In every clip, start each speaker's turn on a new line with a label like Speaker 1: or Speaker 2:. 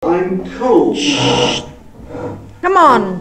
Speaker 1: I'm cold.
Speaker 2: Come on.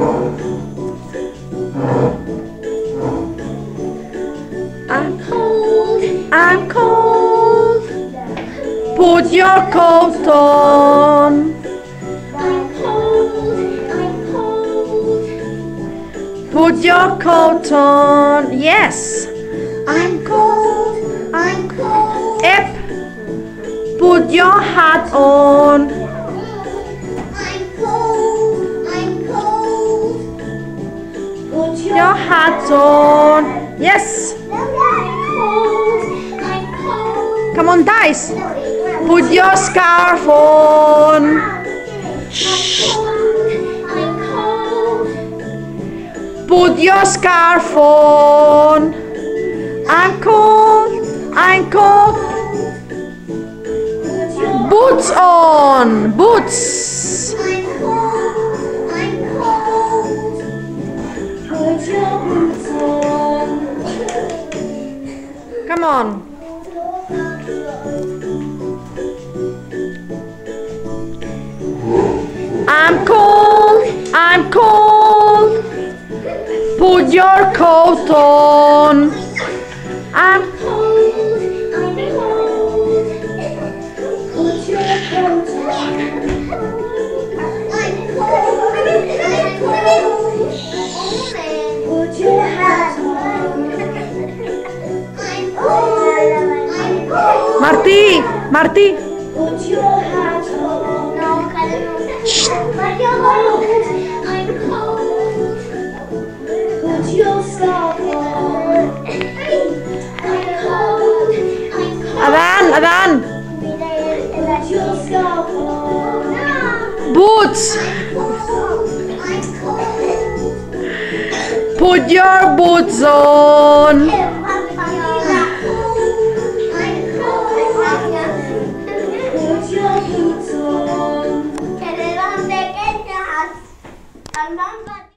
Speaker 2: I'm cold. I'm cold. Put your coat on.
Speaker 3: I'm cold. I'm cold.
Speaker 2: Put your coat on. Yes. I'm cold. I'm cold. Ep. Put your hat on.
Speaker 3: I'm cold. I'm cold. Put
Speaker 2: Your hat on. Yes.
Speaker 3: I'm cold. I'm cold.
Speaker 2: Come on, Dice. Put your scarf on.
Speaker 3: I'm cold.
Speaker 2: Put your scarf on. I'm cold. I'm cold. Boots on. Boots.
Speaker 3: I'm cold. I'm cold. Put your boots on.
Speaker 2: Come on. I'm cold. I'm cold. Put your coat on. I'm
Speaker 3: Cold. I'm cold. Put your coat on. I'm cold. I'm cold. Put your hat on. I'm cold. I'm cold.
Speaker 2: Marty. Marty.
Speaker 3: Put your hat on. No, I'm cold. Put your scarf on. I'm cold. I'm cold.
Speaker 2: Adan. Adan.
Speaker 3: Put your scarf on.
Speaker 2: Boots.
Speaker 3: I'm cold.
Speaker 2: Put your boots on.
Speaker 3: I'm cold. Put your boots on.